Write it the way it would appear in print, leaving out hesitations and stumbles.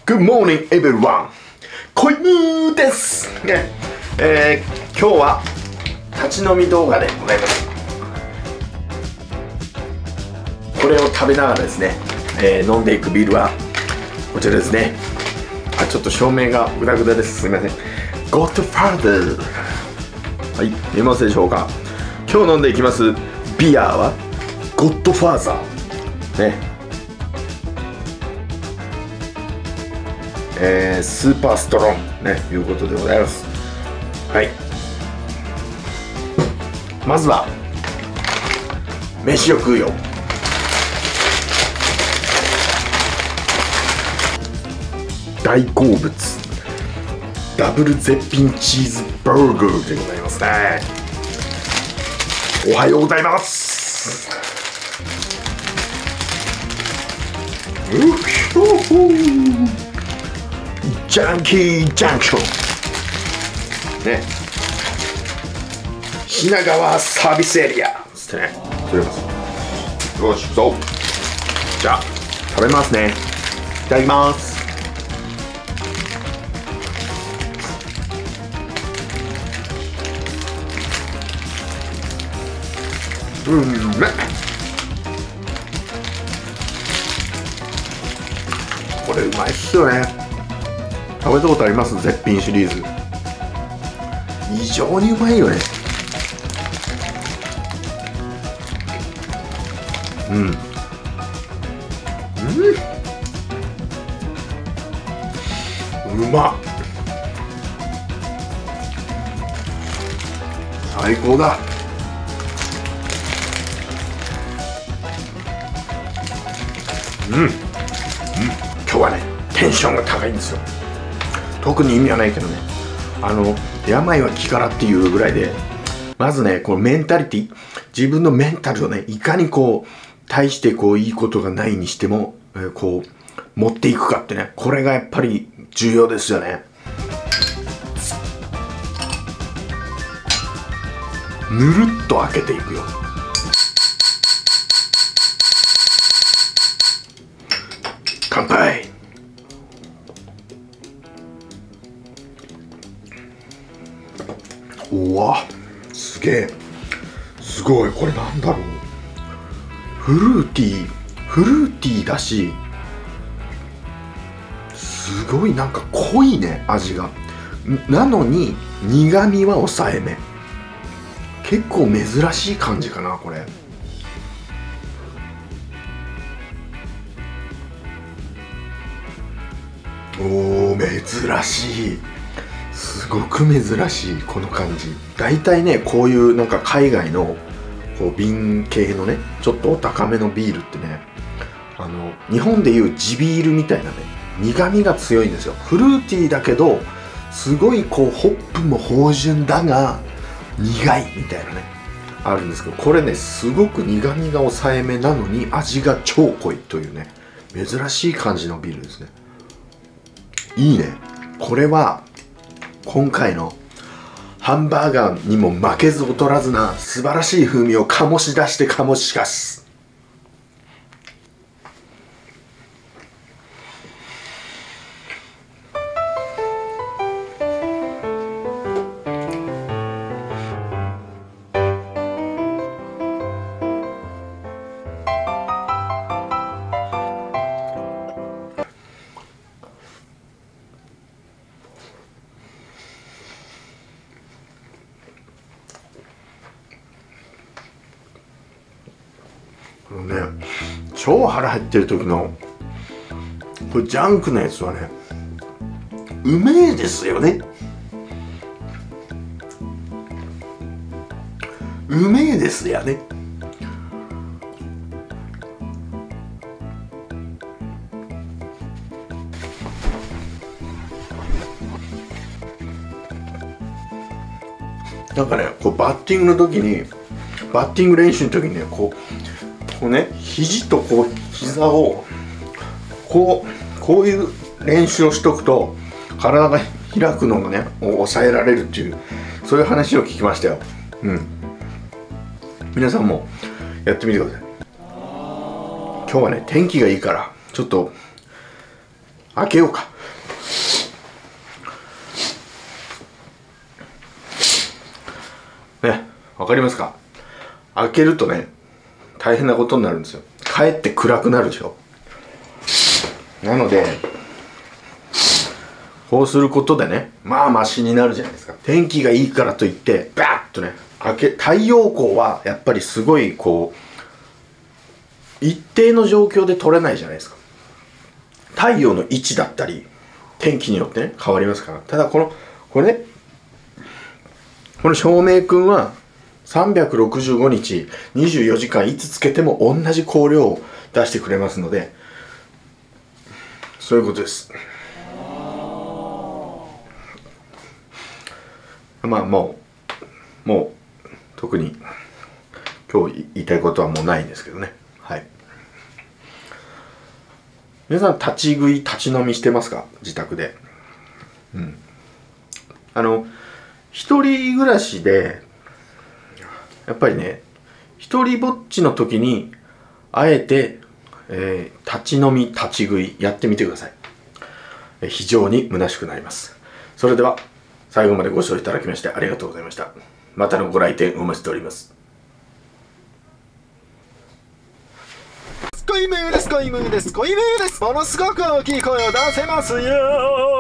Good morning everyone! こいぬーです、ね今日は立ち飲み動画でございます。これを食べながらですね、飲んでいくビールはこちらですね。ちょっと照明がグダグダです。すみません。Godfather、 はい、見えますでしょうか。今日飲んでいきますビアは Godfather ね、スーパーストロングね、いうことでございます。はい、まずは飯を食うよ。大好物ダブル絶品チーズバーガーでございますね。おはようございます。ジャンキージャンクションね、品川サービスエリアつってね、取れます。よし、そうじゃあ食べますね。いただきます。これうまいっすよね。食べたことあります？絶品シリーズ異常にうまいよね。うまっ、最高だ。今日はねテンションが高いんですよ。特に意味はないけどね、病は気からっていうぐらいで、まずねこのメンタリティ、自分のメンタルをねいかにこう対してこういいことがないにしても、こう持っていくかってね、これがやっぱり重要ですよね。ぬるっと開けていくよ。乾杯。うわ、すげえ、すごい。これなんだろう、フルーティーだし、すごいなんか濃いね味が。なのに苦味は抑えめ。結構珍しい感じかなこれ。おー、珍しい。すごく珍しいこの感じ。大体ねこういうなんか海外のこう瓶系のねちょっとお高めのビールってね、日本でいう地ビールみたいなね苦味が強いんですよ。フルーティーだけどすごいこうホップも芳醇だが苦いみたいなねあるんですけど、これねすごく苦味が抑えめなのに味が超濃いというね珍しい感じのビールですね。いいね。これは今回のハンバーガーにも負けず劣らずな素晴らしい風味を醸し出して醸し出す。超腹減ってる時のこれジャンクなやつはねうめえですよね。うめえですよね。なんかねこうバッティングの時に、バッティング練習の時にねこうね肘とこう膝をこういう練習をしとくと体が開くのがね抑えられるっていう、そういう話を聞きましたよ。皆さんもやってみてください。今日はね天気がいいからちょっと開けようか。 わかりますか？開けるとね、大変なことになるんですよ。かえって暗くなるでしょ。なのでこうすることでね、まあマシになるじゃないですか。天気がいいからといってバーッとね太陽光はやっぱりすごいこう一定の状況で取れないじゃないですか。太陽の位置だったり天気によってね変わりますから。ただこれね、この照明くんは365日24時間いつつけても同じ光量を出してくれますので、そういうことです。まあもう特に今日言いたいことはもうないんですけどね。はい。皆さん立ち食い立ち飲みしてますか？自宅で。一人暮らしでやっぱりね、一人ぼっちの時にあえて、立ち飲み立ち食いやってみてください。非常に虚しくなります。それでは最後までご視聴いただきましてありがとうございました。またのご来店お待ちしております。 コイムーです、コイムーです、コイムーです。ものすごく大きい声を出せますよ。